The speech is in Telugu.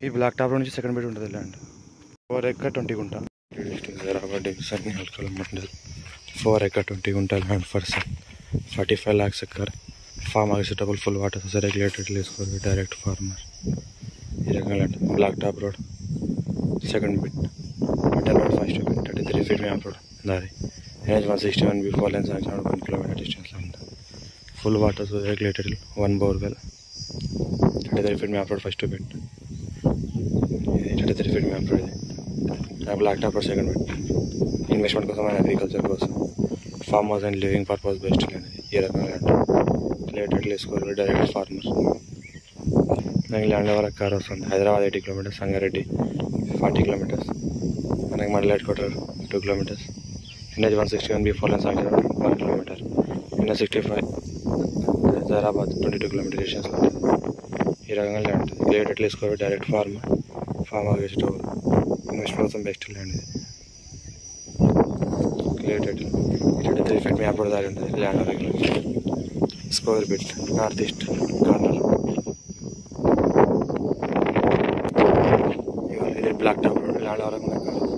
ఈ బ్లాక్ టాప్ నుంచి సెకండ్ బెడ్ ఉంటుంది ల్యాండ్ 4 acre 20 గుంట Zaheerabad Nyalkal Mandal 4 acre 20 గుంట land for 45 lakhs acre farm acceptable full water regulated lease for direct farmer ఈ రకంగా land black top road second bit metal road first bit 33 feet map road దారి NH 161 before lane sanction 1 kilometer distance land full water regulated 1 bore well 33 feet map road first bit 33 feet map road black top road second bit investment కోసం అండ్ అగ్రికల్చర్ కోసం farm house and living purpose best land ఈ రకంగా ల్యాండ్ రిలేటెడ్ తీసుకోవాలి డైరెక్ట్ ఫార్మర్ మనకి ల్యాండ్ వరకు కార్ వస్తుంది హైదరాబాద్ 80 kilometers సంగారెడ్డి 40 kilometers మనకి mandal headquarter 2 kilometers NH 161 before lane sanction 1 kilometer NH 65 Zaheerabad 22 kilometer distance ఈ రకంగా ల్యాండ్ రిలేటెడ్ తీసుకోవాలి డైరెక్ట్ ఫార్మర్ వెజిటబుల్ ఇన్వెస్ట్మెంట్ కోసం best land related 33 feet map road దారి ఉంటుంది land regular square bit north east corner ఇది బ్లాక్ టాప్ రోడ్ ల్యాండ్ వరకు